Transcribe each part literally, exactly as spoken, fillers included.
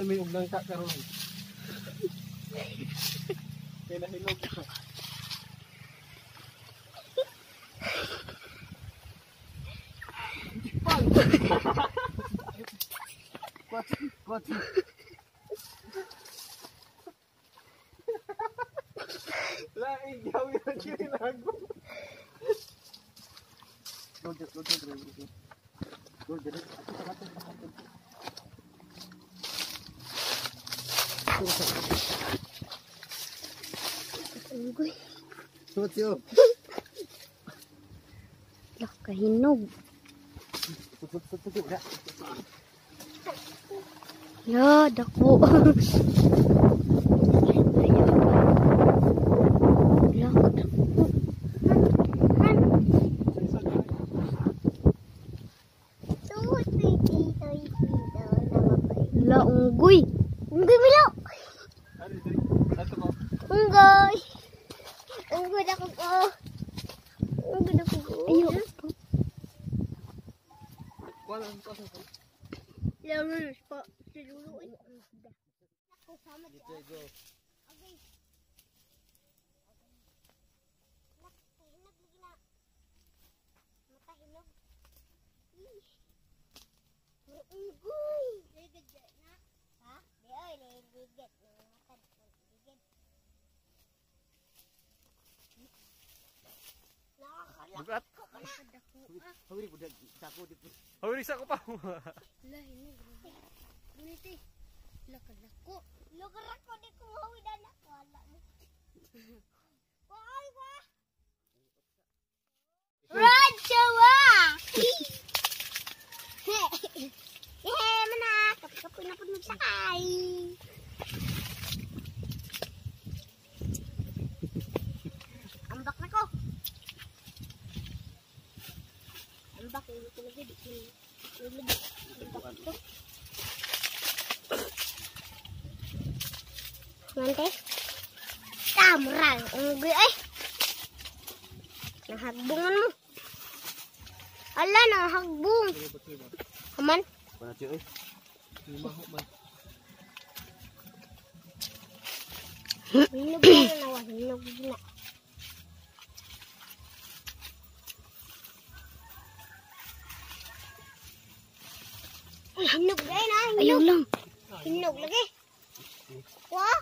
may uglang ka karon. Kaya nahinog ka. Kwati, kwati. Lain, gawin ang kinilago. Lord, Lord, Lord, Lord. Lord, Lord. Unggoy. Sumot siyo. Nakahinog. Sumot, sumot, sumot. Ya, dako. La unggoy. Unggoy bilo. Unggoy. Unggoy dako ko. Unggoy dako ko. Ayo. Wala ang pasok ko. Lawan pa dulu. Aku sama dia. Go. Okay. Nak hinog lagi na. Mata hinog. Ih. Unggoy. Ligid na. Ha? Di ay ligid na mata ligid. Bukat. Hawiri ko dag sako dito. Hawiri sako pa. Lah hinog. Buniti. Lakadako. Lakadako di ko hawi dana wala mo. Wai wa. Rajawa. Eh mana? Kapoy na pud magsakay. Ambak na ko. Ambak ini ko lagi di sini. Nanti kamrang unggoy ay nahagbungan mo. Ala nahagbung. Aman? Pana tiyo eh. Maho man. Hinog na nawa, hinog na. Hinog na na. Ayaw lang. Hinog lagi. Wah.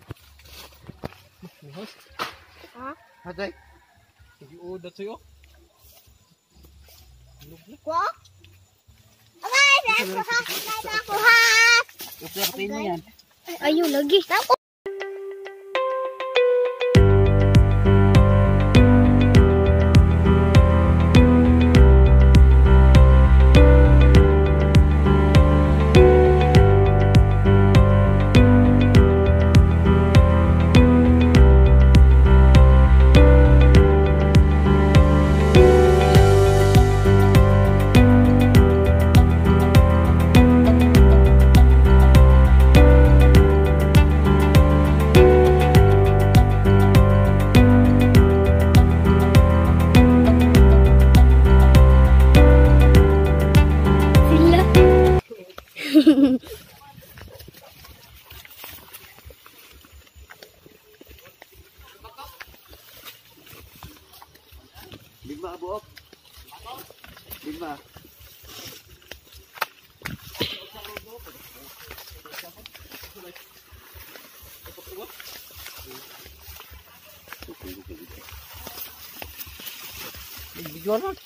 Mihos. Ha? Haday. Hindi udat sa'yo. Wah. Okay, let's go ha. Let's go ha. Uperte mo yan. Ayaw lagi. Lima buok. Lima. Dijual kan?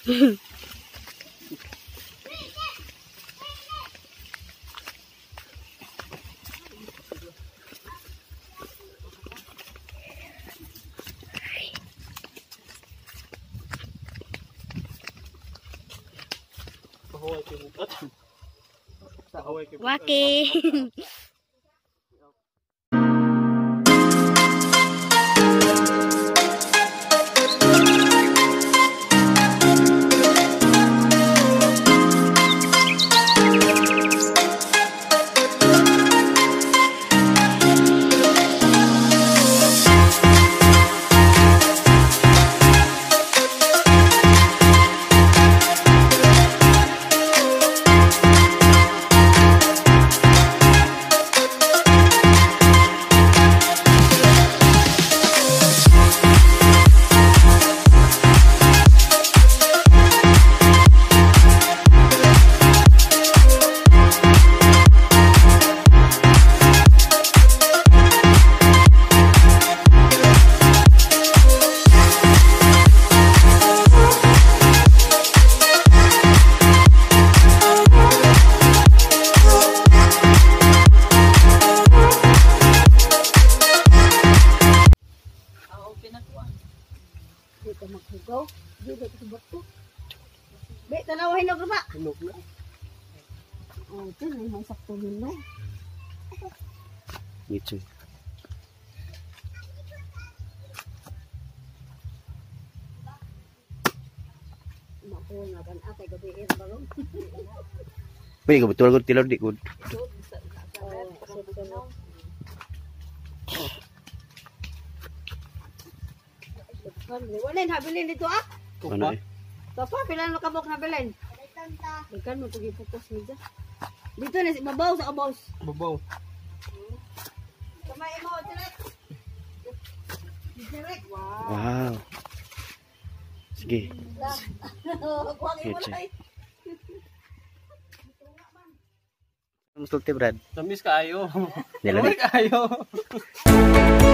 Waki. Dito sa bato. Be, tanaw hinog na ba? Hinog na. Oh, ito na yung sakto hinog. Gitu. Mako nga kan atay gabi ir balong. Pwede ka betul ko tilor di ko. Wala na bilin dito ah. Ano eh? Papa, pila na kabok na bilin? Bukan mo pagi fokus niya. Dito na si babaw sa kabaws. Babaw. Kamay mo direct. Direct. Wow. Wow. Sige. Kuwag mo Headset. lay. Musulti Brad. Tamis kaayo. Dala Tamis kaayo.